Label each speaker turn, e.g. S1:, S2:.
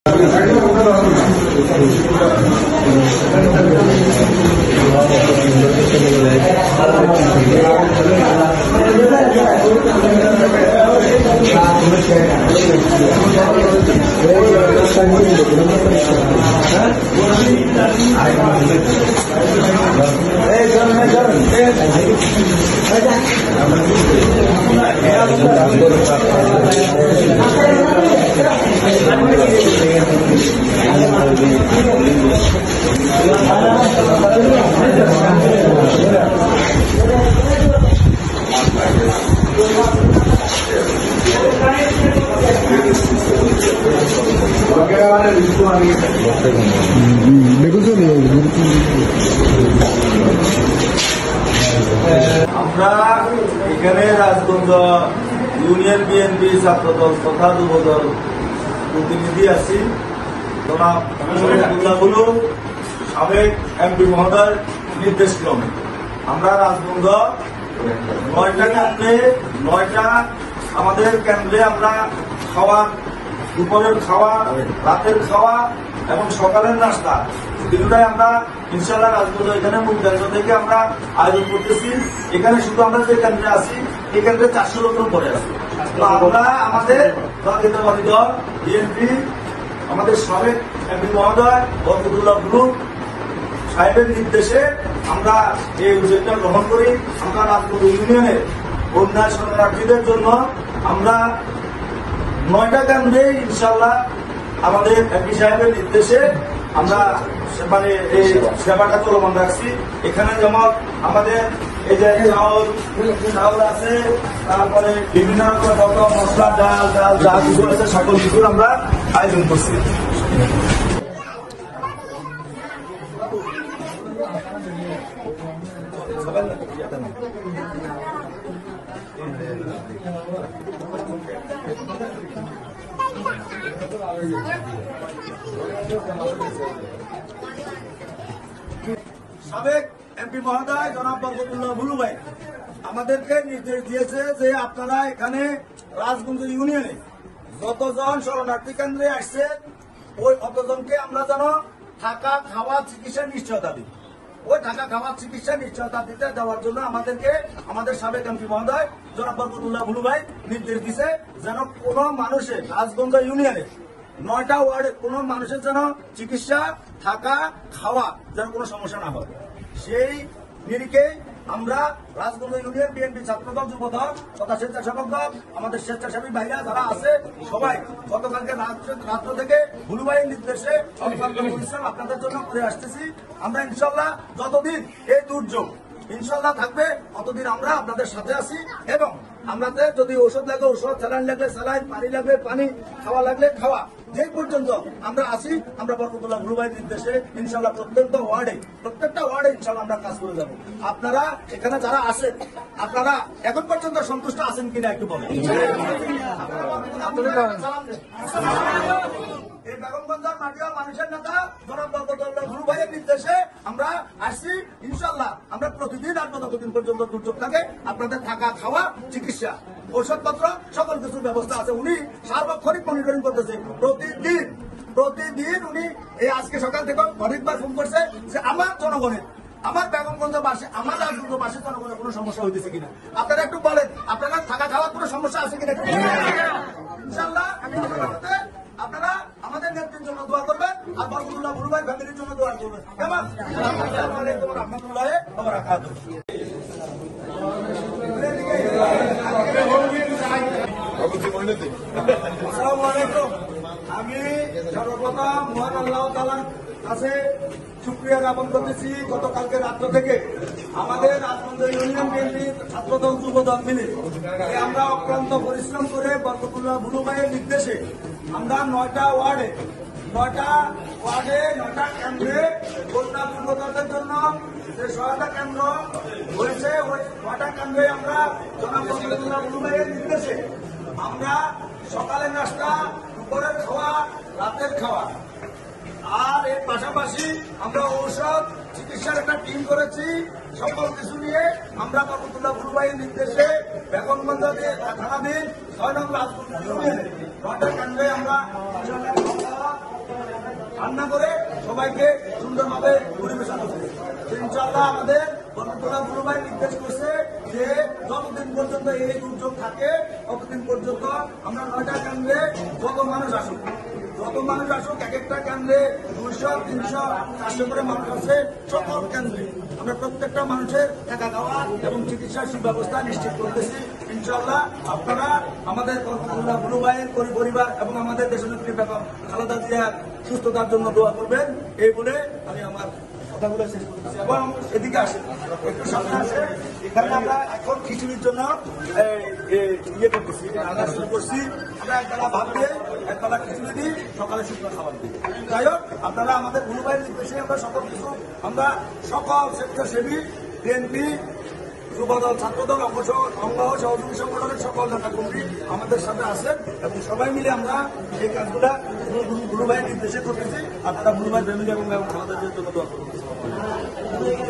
S1: আমরা এখানে Rajganj union BNP ছাত্রদল তথা যুবদল প্রতিনিধি আছি। সাবেক এমপি মহোদয় নির্দেশ ক্রমে আমরা রাজগঞ্জ 9টা কেন্দ্রে 9টা আমাদের কেন্দ্রে আমরা খাওয়া, দুপুরের খাওয়া, রাতের খাওয়া এবং সকালের নাস্তা তিনটাই আমরা ইনশাআল্লাহ রাজগঞ্জ এখানে মুক্তাঞ্চল থেকে আমরা আয়োজন করতেছি। এখানে শুধু আমরা যে কেন্দ্রে আছি এই কেন্দ্রে 400 লোকের পরে আছি। তো আমরা আমাদের জাতীয়তাবাদী দল বিএনপি আমাদের সাবেক এমপি মহোদয় বরকতুল্লাহ বুলু সাহেবের নির্দেশে আমরা এই উদ্যোগটা গ্রহণ করি। আমরা রাজগঞ্জ ইউনিয়নের বন্যা শরণার্থীদের জন্য আমরা 9টা কেন্দ্রে ইনশাআল্লাহ আমাদের এমপি সাহেবের নির্দেশে আমরা মানে এই সেবাটা চলমান রাখছি। এখানে যেমন আমাদের এই যে চাউল আছে, তারপরে বিভিন্ন রকম মশলা, ডাল যা কিছু আছে সকল কিছুর আমরা আয়োজন করছি। সাবেক এমপি মহোদয় জনাব বরকতুল্লাহ বুলু ভাই আমাদেরকে নির্দেশ দিয়েছে যে আপনারা এখানে রাজগঞ্জ ইউনিয়নে যতজন শরণার্থী কেন্দ্রে আসছে ওই অতজনকে আমরা যেন থাকা, খাওয়া, চিকিৎসা নিশ্চয়তা দিই। ওই থাকা, খাওয়া, চিকিৎসা নিশ্চয়তা দিতে দেওয়ার জন্য আমাদেরকে আমাদের সাবেক এমপি মহোদয় জনাব বরকতুল্লাহ বুলু ভাই নির্দেশ দিছে যেন কোন মানুষের রাজগঞ্জ ইউনিয়নে 9টা ওয়ার্ডে কোন মানুষের যেন চিকিৎসা, থাকা, খাওয়া যেন কোনো সমস্যা না হয়। সেই নিরিখে আমরা রাজগঞ্জ ইউনিয়ন বিএনপি ছাত্রদল, যুবদল তথা স্বেচ্ছাসেবক দল, আমাদের স্বেচ্ছাসেবী ভাইরা যারা আছে সবাই গতকালকে রাত্র থেকে বুলু ভাইয়ের নির্দেশে পরিশ্রম আপনাদের জন্য করে আসতেছি। আমরা ইনশাল্লাহ যতদিন এই দুর্যোগ ইনশাল্লাহ থাকবে ততদিন আমরা আপনাদের সাথে আছি এবং আমাদের যদি ওষুধ লাগলে ওষুধ, স্যালাইন লাগলে স্যালাইন, পানি লাগলে পানি, খাওয়া লাগলে খাওয়া, যে পর্যন্ত আমরা আছি আমরা বরকতুল্লাহ বুলু ভাইয়ের নির্দেশে ইনশাল্লাহ প্রত্যেকটা ওয়ার্ডে ইনশাল্লাহ আমরা কাজ করে যাবো। আপনারা এখানে যারা আছেন আপনারা এখন পর্যন্ত সন্তুষ্ট আছেন কিনা একটু বলেন। এই বেগমগঞ্জের মাটিয়াল মানুষের নেতা জনাব বরকতুল্লাহ বুলু ভাইয়ের নির্দেশে আমরা আসছি। ইনশাল্লাহ আমরা প্রতিদিন আর যতদিন পর্যন্ত দুর্যোগ থাকে আপনাদের থাকা, খাওয়া, চিকিৎসা, ঔষধপত্র সকল কিছুর ব্যবস্থা আছে। উনি সার্বক্ষণিক মনিটরিং করতেছে প্রতিদিন উনি এই আজকে সকাল থেকে অনেকবার ফোন করছে যে আমার জনগণের, আমার বেগমগঞ্জবাসী, আমার রাজগঞ্জবাসীর জনগণের কোনো সমস্যা হইতেছে কিনা আপনারা একটু বলেন। আপনারা থাকা, খাওয়ার কোনো সমস্যা আছে কিনা ইনশাল্লাহ আপনারা আমাদের নেত্রীর জন্য দোয়া করবেন আর বরকতুল্লাহ বুলু ভাই ফ্যামিলির জন্য দোয়া করবেন। কেমন? আসসালামু আলাইকুম ওয়া রাহমাতুল্লাহি ওয়া বারাকাতুহু। আসসালামু আলাইকুম। আমি সর্বপ্রথম মহান আল্লাহ তাআলার কাছে শুকরিয়া জ্ঞাপন করতেছি। গতকালকে রাত্র থেকে আমাদের রাজগঞ্জ ইউনিয়ন বিএনপি ছাত্রদল, যুবদল মিলে আমরা অক্লান্ত পরিশ্রম করে বরকতুল্লাহ বুলু ভাইয়ের নির্দেশে আমরা 9টা ওয়ার্ডে 9টা কেন্দ্রে বন্যা দুর্গতদের জন্য যে সহায়তা কেন্দ্র হয়েছে ওই 9টা কেন্দ্রে আমরা জনাব বরকতুল্লাহ বুলু ভাইয়ের নির্দেশে আমরা সকালের নাস্তা, দুপুরের খাওয়া, রাতের খাওয়া আর এর পাশাপাশি আমরা ঔষধ, চিকিৎসার একটা টিম করেছি। সকল কিছু নিয়ে আমরা বরকতুল্লাহ বুলু ভাইয়ের নির্দেশে বেগমগঞ্জ থানাধীন 6 নং রাজগঞ্জ ইউনিয়নে 9টা কেন্দ্রে আমরা রান্না করে সবাইকে সুন্দরভাবে পরিবেশন করছে। ইনশাআল্লাহ আমাদের বরকতুল্লাহ বুলু ভাই নির্দেশ করছে যে যতদিন পর্যন্ত এই দুর্যোগ থাকে ততদিন পর্যন্ত আমরা 9টা কেন্দ্রে যত মানুষ আসুক এক একটা কেন্দ্রে 200, 300, 400 করে মানুষ আছে। সকল কেন্দ্রে আমরা প্রত্যেকটা মানুষের থাকা খাওয়া এবং চিকিৎসার সুব্যবস্থা নিশ্চিত করতেছি। ইনশাআল্লাহ আপনারা আমাদের বরকতুল্লাহ বুলু ভাইয়ের পরিবার এবং আমাদের দেশনেত্রী বেগম খালেদা জিয়ার সুস্থতার জন্য দোয়া করবেন। এই বলে আমি আমার কথাগুলো শেষ করতেছি। এবং এদিকে আসেন, একটু সামনে আসেন। এখানে আমরা এখন খিচুড়ির জন্য ইয়ে করতেছি, রান্না শুরু করছি। আমরা একবেলা ভাত দিয়ে একবেলা খিচুড়ি দিই, সকালে শুকনো খাবার দিই। যাই হোক, আপনারা আমাদের বুলু ভাইয়ের নির্দেশে আমরা সকল কিছু, আমরা সকল স্বেচ্ছাসেবী, বিএনপি, যুবদল, ছাত্রদল, অঙ্গ সহযোগী সংগঠনের সকল নেতা কর্মী আমাদের সাথে আছেন এবং সবাই মিলে আমরা এই কাজগুলা বুলু ভাইয়ের নির্দেশে করতেছি। আপনারা বুলু ভাই ফ্যামিলি এবং খালেদা জিয়ার জন্য দোয়া করতেছি।